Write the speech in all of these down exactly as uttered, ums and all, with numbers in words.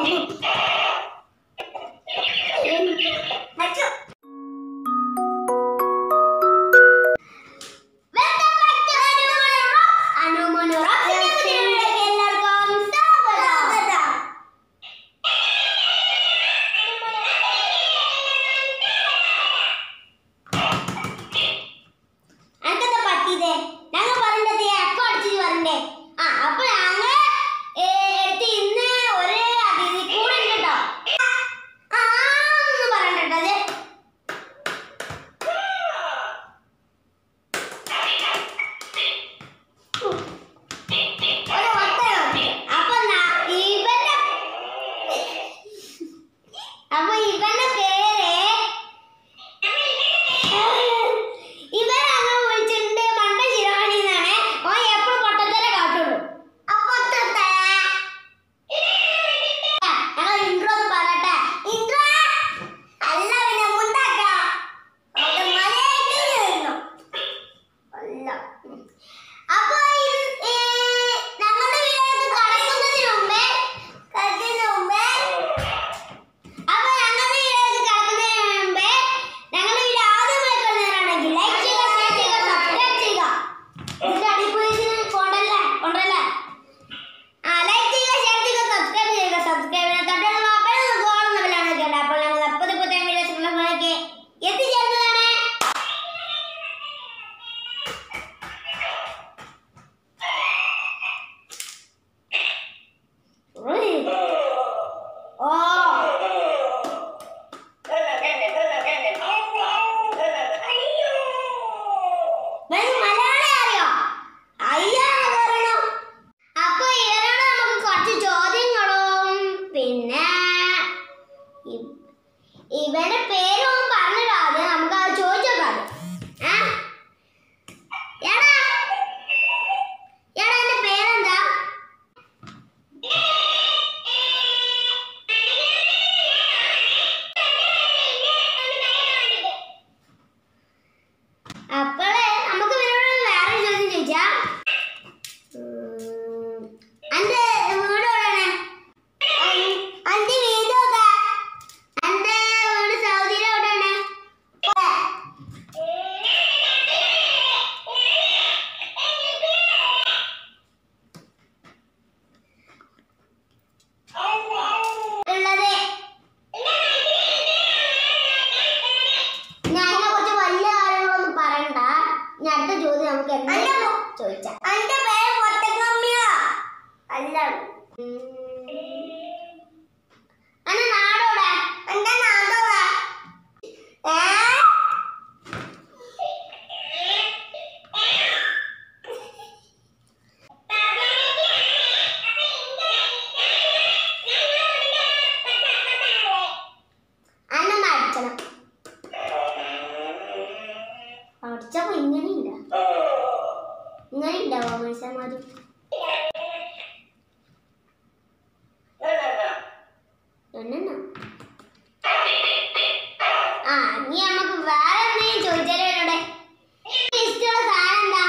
ഇവന്റെ പേരൊന്നും പറഞ്ഞിടാതെ നമുക്ക് അത് ചോദിച്ചോക്കാം. എടാ എടാ എന്റെ പേരെന്താ? അപ്പോളെ നമുക്ക് ഇവരോട് വേറെ ചോദ്യം ചോദിച്ചാ, അന്റെ വീട് എവിടെയാണ്? അന്റെ വീട് എവിടെ? അന്റെ വീട് സൗദിയിൽ എവിടെയാണ്? ഉള്ളത് ഞാൻ അതിനെ കുറിച്ച് വലിയ കാര്യങ്ങളൊന്നും പറയണ്ട. ഞാൻ അടുത്ത ചോദ്യം നമുക്ക് എന്തായാലും ചോദിച്ചാ. അന്റെ പേര് പൊട്ടക്കമ്മിയാ? അല്ല. അന്റെ നാടോടെ? എന്റെ നാടോടെ? അന്നൊന്ന് അടിച്ചണം. അടിച്ചപ്പോ ഇങ്ങനെയില്ല, ഇങ്ങനെ ഉണ്ടാവോ മനുഷ്യന്മാര്? എണ്ണ ആ നീ നമുക്ക് വേറെ എന്തെങ്കിലും ചോദിച്ചാലോ? എന്നോടെ ഇഷ്ടമുള്ള സാധനം എന്താ?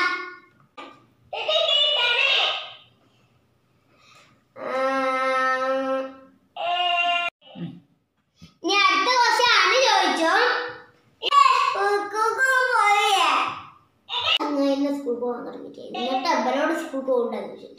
നീ അടുത്ത ക്വസ്റ്റ്യൻ ആണ് ചോദിച്ചോ. ഇന്ന് സ്കൂൾ പോകാൻ തുടങ്ങിട്ടേ, എന്നിട്ട് അബ്ബനോട് സ്കൂൾ പോകണ്ടെന്ന് ചോദിച്ചിട്ട്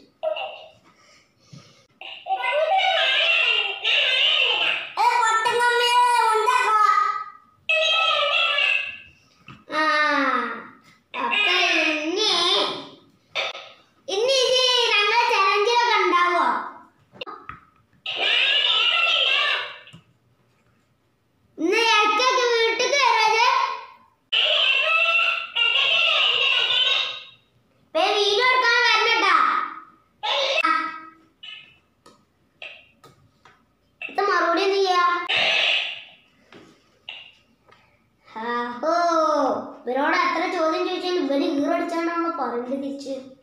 മറുപടി എന്ത് ചെയ്യാ? ഇവരോട് എത്ര ചോദ്യം ചോദിച്ചാലും ഇവര് ഈറടിച്ചാണ്ടാണോ പറയുന്നത് തിരിച്ച്.